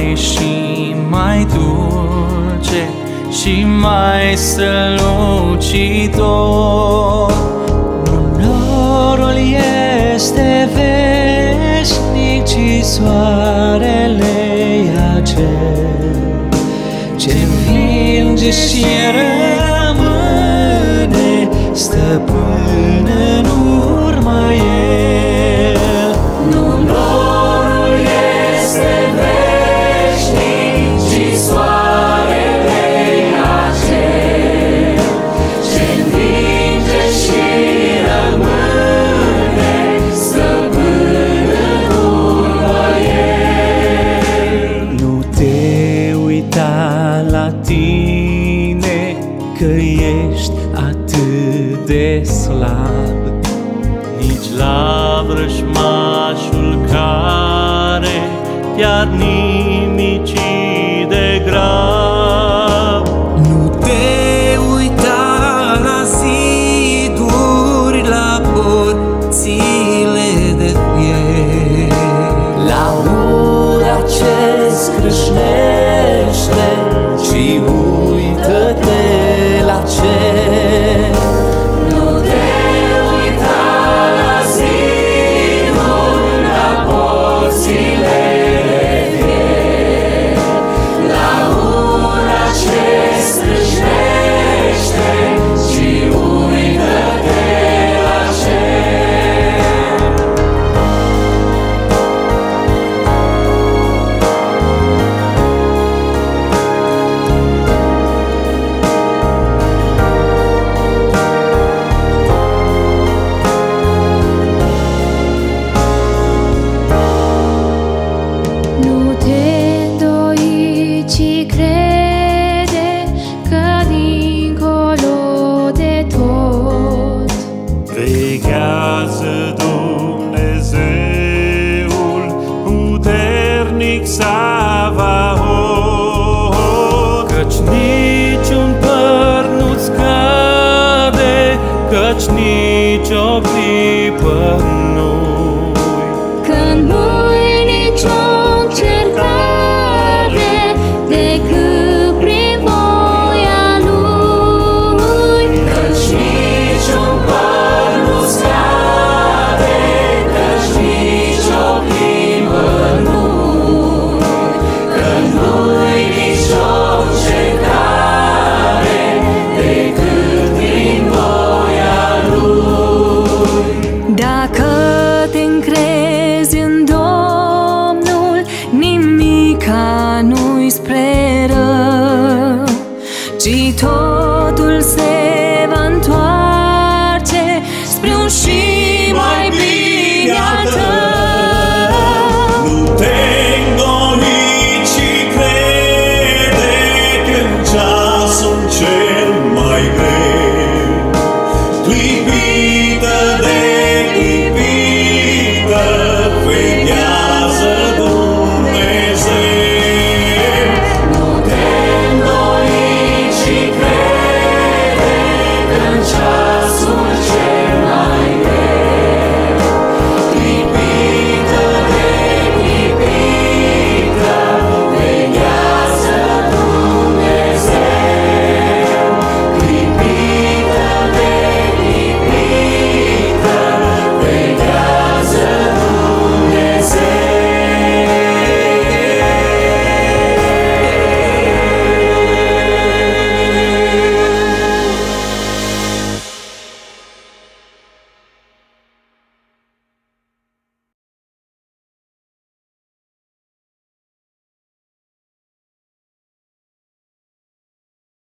mare și mai dulce și mai strălucitor. Norul este veșnic, ci soarele e acel ce învinge și rămâne stăpân în urma el. Norul este veșnic, ci soarele e acel ce învinge și rămâne stăpân în urma el. Nu te uita la tine că ești atât de slab, Nici la vrăjmașul care te-ar nimici de grab. nu te uita la ziduri, la porțile de fier, la ura ce scrâșnește, ci uită-te la cer. Nu te uita la ziduri, la porțile de fier, la ura ce strâșnește, ci uită-te la cer. Nu te îndoi, ci crede că dincolo de tot Veghează Dumnezeul puternic Savaot, căci niciun păr nu-ți cade, căci nici o clipă